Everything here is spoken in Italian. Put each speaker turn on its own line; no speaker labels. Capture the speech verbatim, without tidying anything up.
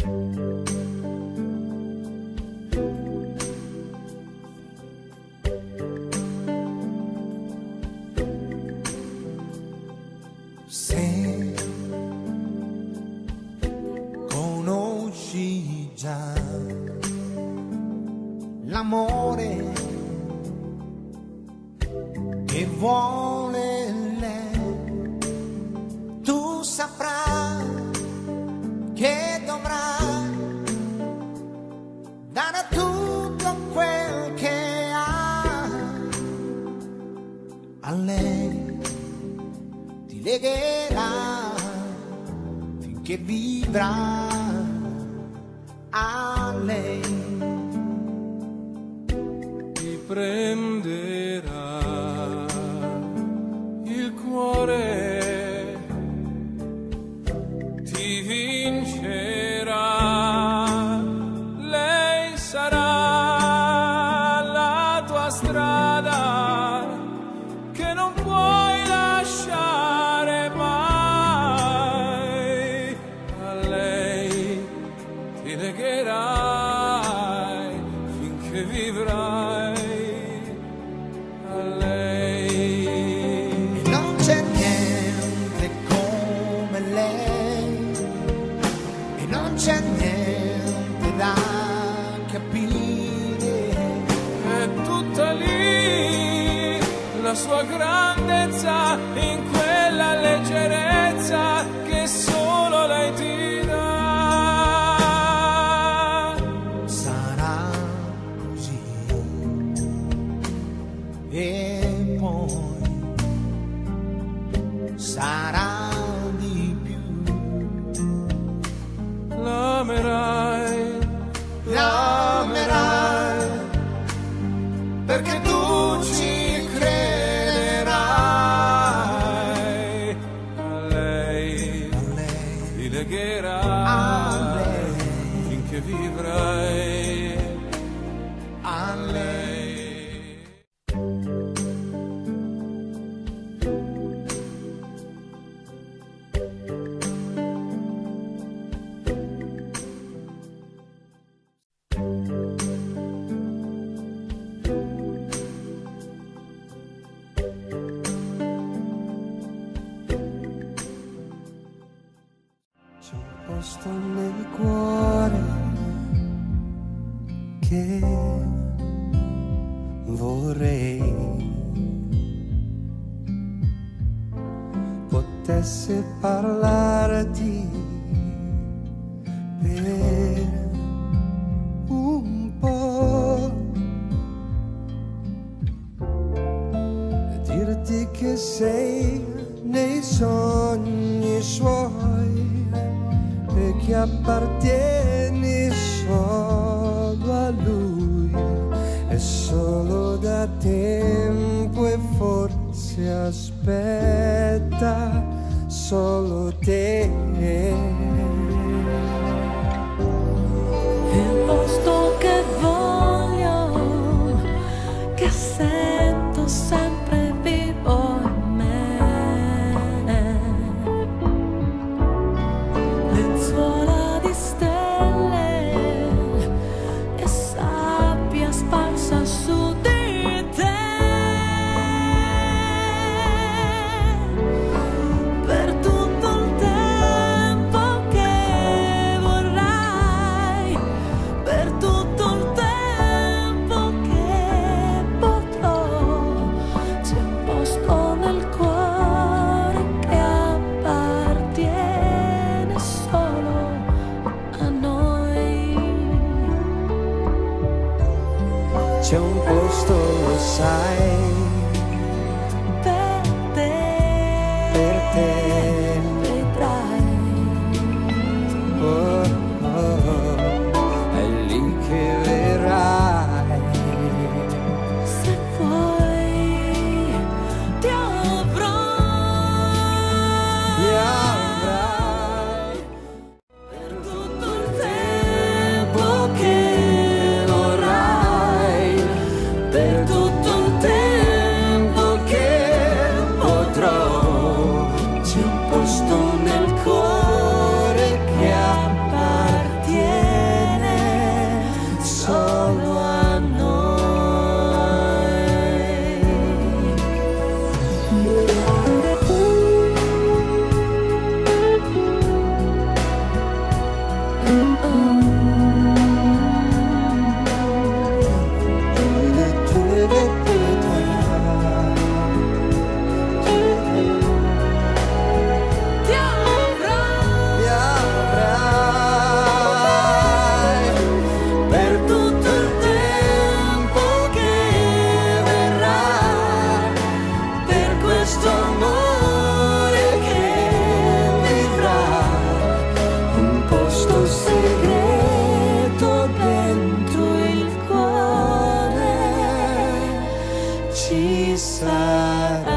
Se conosci già l'amore che vuole lei, tu saprai che dovrai dare tutto quel che ha a lei. Legherà finché vivrà a lei.
Ti prenderà il cuore, ti vincerà, lei sarà la tua strada che non puoi lasciare mai. A lei ti legherai finché vivrai, a lei.
E non c'è niente come lei, e non c'è niente da capire.
È tutta lì la sua grandezza, in quella leggerezza che solo lei ti dà.
Sarà così e poi sarà di più.
L'amerai,
L'amerai perché tu ci crederai.
a lei
A lei,
ti
a
legherai
lei,
finché vivrai,
a lei.
C'è un posto nel cuore che vorrei potesse parlarti per un po', e dirti che sei nei sogni suoi e che appartieni solo a lui, è solo da tempo e forse aspetta solo te.
Il posto che voglio, che sento sempre vivo in me, lenzuola di stelle e sabbia sparsa su di te. Per tutto il tempo che vorrai, per tutto il tempo che potrò, c'è un posto nel cuore che appartiene solo a noi.
C'è un posto, lo sai,
Per te,
per te.
vedrai.
Oh, oh, è lì che verrai.
Se vuoi ti avrò,
Mi avrai
per tutto il tempo che vorrai, per tutto il tempo che potrò, c'è
ci sarà.